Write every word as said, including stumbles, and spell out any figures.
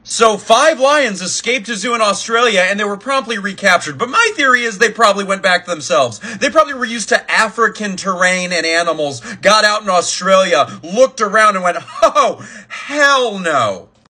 So five lions escaped a zoo in Australia and they were promptly recaptured. But my theory is they probably went back themselves. They probably were used to African terrain and animals, got out in Australia, looked around and went, oh, hell no.